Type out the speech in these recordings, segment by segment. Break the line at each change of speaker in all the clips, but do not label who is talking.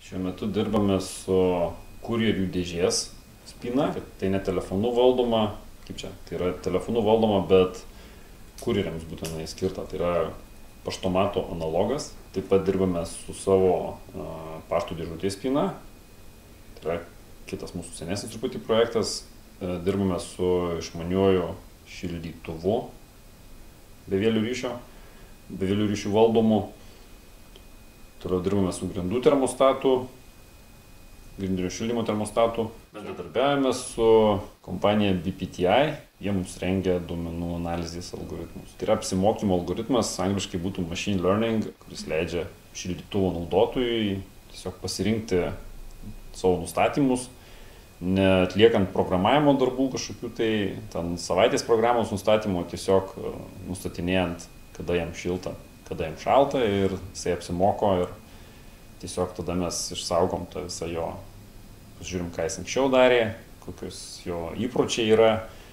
Šiuo metu dirbame su kurjerių dėžės spyna. Tai ne telefonų valdoma, tai yra telefonų valdoma, bet kurjeriams būtinai skirta. Tai yra paštomato analogas. Taip pat dirbame su savo pašto dėžutės spyna. Tai yra kitas mūsų senesnis truputį projektas. Dirbame su išmaniuoju šildytuvu bevėlių ryšių valdomu. Toliau dirbame su grindų termostatu, grindinio šildymo termostatu. Bendradarbiavame su kompanija BPTI. Jie mums rengia duomenų analizės algoritmus. Tai yra apsimokymo algoritmas, angliškai būtų machine learning, kuris leidžia šildytuvo naudotojui tiesiog pasirinkti savo nustatymus, neatliekant programavimo darbų kažkokių tai ten savaitės programos nustatymo, tiesiog nustatinėjant, kada jam šilta, kada jam šalta, ir jisai apsimoko ir tiesiog tada mes išsaugom tą visą jo, žiūrim, ką jis anksčiau darė, kokios jo įpročiai yra,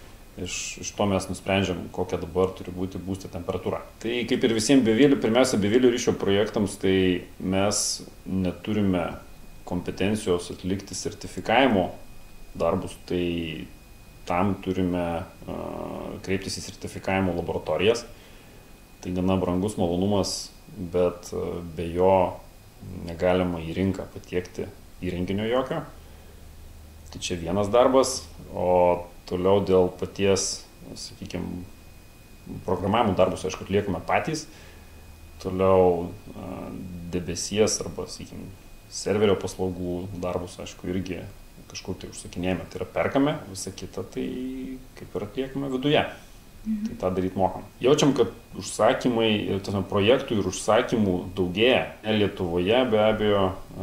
iš to mes nusprendžiam, kokia dabar turi būti būsto temperatūra. Tai kaip ir visiems pirmiausia bevėlių ryšio projektams, tai mes neturime kompetencijos atlikti sertifikavimo darbus, tai tam turime kreiptis į sertifikavimo laboratorijas. Tai gana brangus malonumas, bet be jo negalima į rinką patiekti įrenginio jokio. Tai čia vienas darbas, o toliau dėl paties, sakykime, programavimo darbus, aišku, atliekame patys. Toliau debesies arba, sakykime, serverio paslaugų darbus, aišku, irgi kažkur tai užsakinėjame, tai yra perkame, visą kitą tai kaip ir atliekame viduje. Tai tą daryti mokam. Jaučiam, kad užsakymai, projektų ir užsakymų daugėja. Lietuvoje be abejo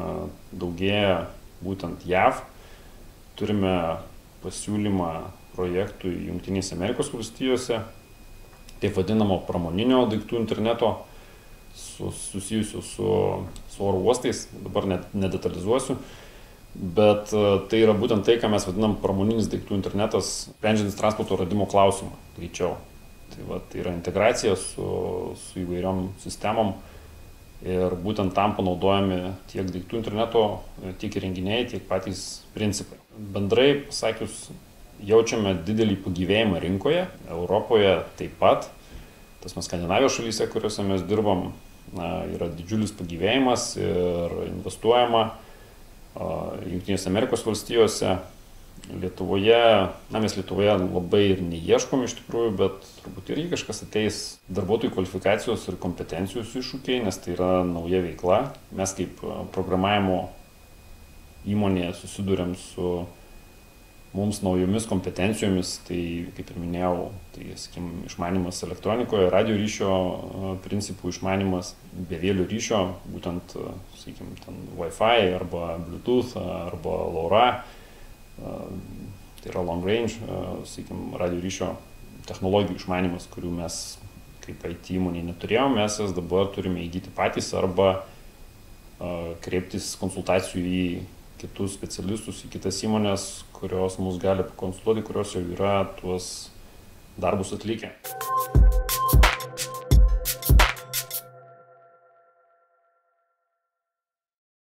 daugėja būtent JAV. Turime pasiūlymą projektui Jungtinėse Amerikos valstijose, taip vadinamo pramoninio daiktų interneto, susijusių su oro uostais, dabar nedetalizuosiu, bet tai yra būtent tai, ką mes vadinam pramoninis daiktų internetas, sprendžiantis transporto radimo klausimą greičiau. Tai yra integracija su įvairiom sistemom ir būtent tam panaudojami tiek daiktų interneto, tiek įrenginiai, tiek patys principai. Bendrai pasakius, jaučiame didelį pagyvėjimą rinkoje, Europoje taip pat. Tas mes Skandinavijos šalyse, kuriuose mes dirbam, yra didžiulis pagyvėjimas ir investuojama. Jungtinėse Amerikos valstijose, Lietuvoje, mes Lietuvoje labai ir neieškom iš tikrųjų, bet turbūt irgi kažkas ateis darbuotojų kvalifikacijos ir kompetencijos iššūkiai, nes tai yra nauja veikla. Mes kaip programavimo įmonėje susiduriam su mums naujomis kompetencijomis, tai kaip ir minėjau, tai sakykime, išmanimas elektronikoje, radio ryšio principų išmanimas, bevėlių ryšio, būtent, sakykime, ten Wi-Fi arba Bluetooth arba LoRa, tai yra long range, sakykime, radio ryšio technologijų išmanimas, kurių mes kaip IT įmonė neturėjome, mes jas dabar turime įgyti patys arba kreiptis konsultacijų į kitus specialistus, į kitas įmonės, kurios mus gali pakonsultuoti, kurios jau yra tuos darbus atlikę.